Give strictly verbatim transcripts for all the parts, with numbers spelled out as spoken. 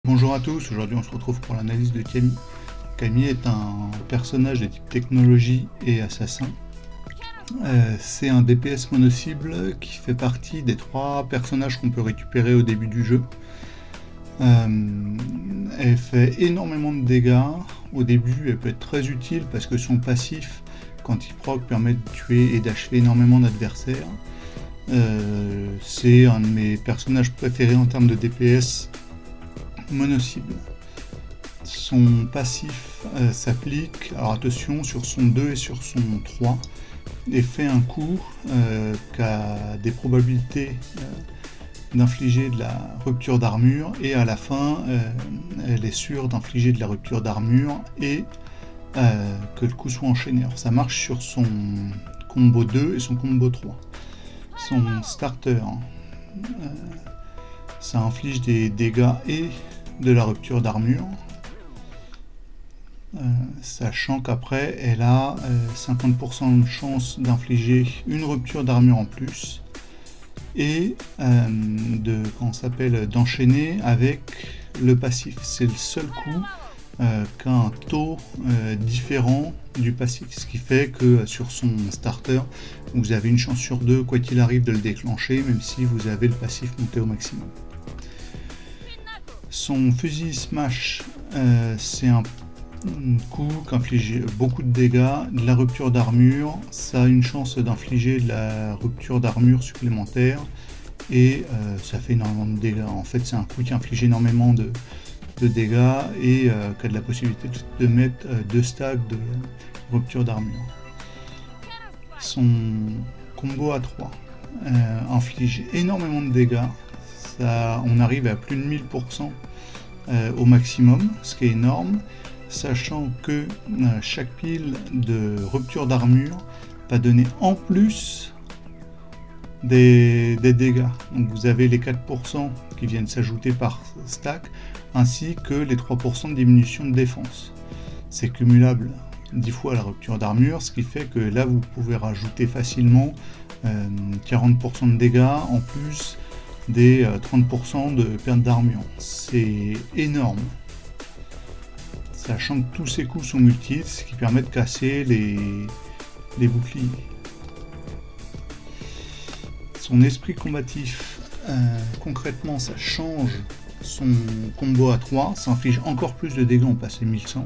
Bonjour à tous, aujourd'hui on se retrouve pour l'analyse de Camille. Camille est un personnage de type technologie et assassin. Euh, c'est un D P S mono-cible qui fait partie des trois personnages qu'on peut récupérer au début du jeu. Euh, elle fait énormément de dégâts. Au début elle peut être très utile parce que son passif, quand il proc, permet de tuer et d'achever énormément d'adversaires. Euh, c'est un de mes personnages préférés en termes de D P S mono-cible. Son passif euh, s'applique, alors attention, sur son deux et sur son trois, et fait un coup euh, qui a des probabilités euh, d'infliger de la rupture d'armure, et à la fin, euh, elle est sûre d'infliger de la rupture d'armure et euh, que le coup soit enchaîné. Alors ça marche sur son combo deux et son combo trois. Son starter, euh, ça inflige des dégâts et de la rupture d'armure, euh, sachant qu'après elle a euh, cinquante pour cent de chance d'infliger une rupture d'armure en plus et euh, de comment s'appelle d'enchaîner avec le passif. C'est le seul coup euh, qui a un taux euh, différent du passif, ce qui fait que sur son starter vous avez une chance sur deux quoi qu'il arrive de le déclencher, même si vous avez le passif monté au maximum. Son fusil smash, euh, c'est un, un coup qui inflige beaucoup de dégâts, de la rupture d'armure, ça a une chance d'infliger de la rupture d'armure supplémentaire et euh, ça fait énormément de dégâts. En fait c'est un coup qui inflige énormément de, de dégâts et euh, qui a de la possibilité de, de mettre euh, deux stacks de rupture d'armure. Son combo à trois euh, inflige énormément de dégâts. Ça, on arrive à plus de mille pour cent euh, au maximum, ce qui est énorme, sachant que euh, chaque pile de rupture d'armure va donner en plus des, des dégâts. Donc vous avez les quatre pour cent qui viennent s'ajouter par stack, ainsi que les trois pour cent de diminution de défense. C'est cumulable dix fois la rupture d'armure, ce qui fait que là vous pouvez rajouter facilement euh, quarante pour cent de dégâts en plus des trente pour cent de perte d'armure. C'est énorme, sachant que tous ces coups sont multiples, ce qui permet de casser les, les boucliers. Son esprit combatif, euh, concrètement ça change son combo à trois, ça inflige encore plus de dégâts, on passe les mille cent.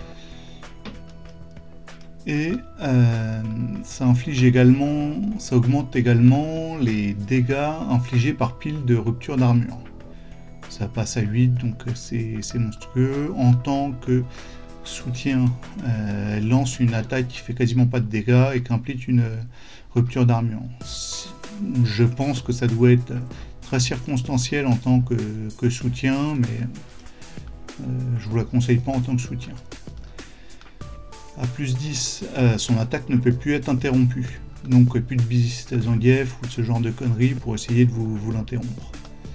Et euh, ça inflige également, ça augmente également les dégâts infligés par pile de rupture d'armure. Ça passe à huit, donc c'est monstrueux. En tant que soutien, euh, elle lance une attaque qui fait quasiment pas de dégâts et qui implique une rupture d'armure. Je pense que ça doit être très circonstanciel en tant que, que soutien, mais euh, je vous la conseille pas en tant que soutien. À plus dix, euh, son attaque ne peut plus être interrompue. Donc plus de bis de Zangief ou ce genre de conneries pour essayer de vous, vous l'interrompre.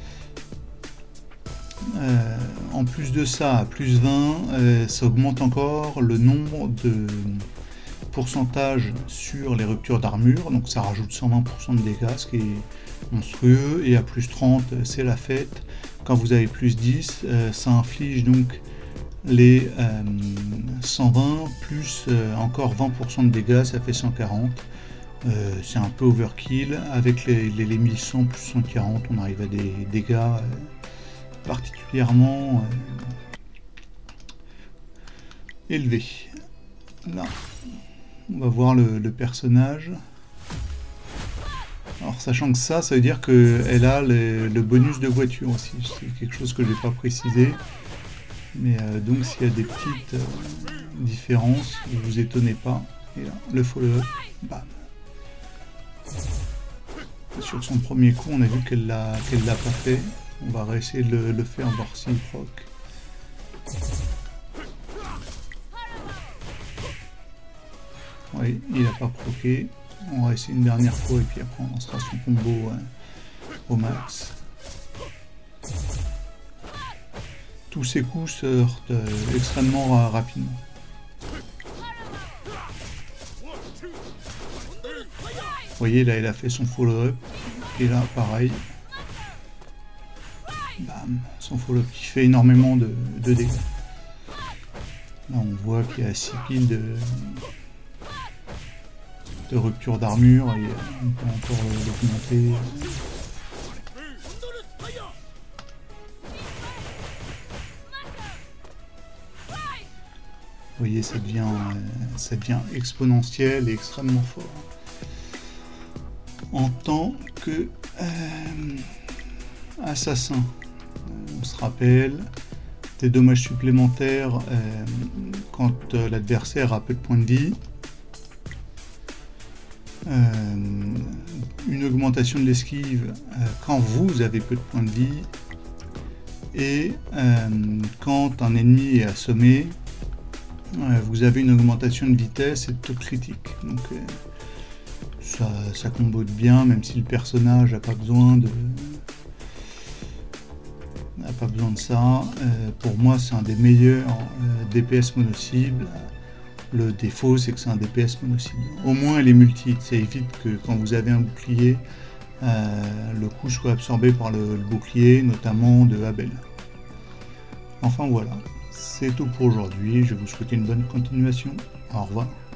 Euh, en plus de ça, à plus vingt, euh, ça augmente encore le nombre de pourcentage sur les ruptures d'armure. Donc ça rajoute cent vingt pour cent de dégâts, ce qui est monstrueux. Et à plus trente, c'est la fête. Quand vous avez plus dix, euh, ça inflige donc les euh, cent vingt plus euh, encore vingt pour cent de dégâts, ça fait cent quarante. Euh, c'est un peu overkill. Avec les, les, les mille cent plus cent quarante, on arrive à des dégâts euh, particulièrement euh, élevés. Là, on va voir le, le personnage. Alors sachant que ça, ça veut dire qu'elle a le, le bonus de voiture aussi. C'est quelque chose que je n'ai pas précisé. Mais euh, donc s'il y a des petites euh, différences, ne vous étonnez pas. Et là, le follow-up, bam. Sur son premier coup, on a vu qu'elle l'a qu'elle l'a pas fait. On va réessayer de le, le faire, voir s'il proc. Oui, il n'a pas proqué. On va essayer une dernière fois et puis après on lancera son combo euh, au max. Tous ces coups se heurtent euh, extrêmement rapidement. Vous voyez, là, elle a fait son follow-up. Et là, pareil. Bam. son follow-up qui fait énormément de, de dégâts. Là on voit qu'il y a six piles de, de rupture d'armure et on peut encore l'augmenter. Vous voyez, ça devient, ça devient exponentiel et extrêmement fort. En tant que euh, assassin, on se rappelle des dommages supplémentaires euh, quand euh, l'adversaire a peu de points de vie, euh, une augmentation de l'esquive euh, quand vous avez peu de points de vie, et euh, quand un ennemi est assommé, euh, vous avez une augmentation de vitesse et de taux de critique. Donc euh, ça, ça combote bien, même si le personnage n'a pas besoin de n'a pas besoin de ça. Euh, pour moi, c'est un des meilleurs euh, D P S mono-cible. Le défaut, c'est que c'est un D P S mono-cible. Au moins, elle est multi. Ça évite que quand vous avez un bouclier, euh, le coup soit absorbé par le, le bouclier, notamment de Abel. Enfin voilà, c'est tout pour aujourd'hui. Je vais vous souhaiter une bonne continuation. Au revoir.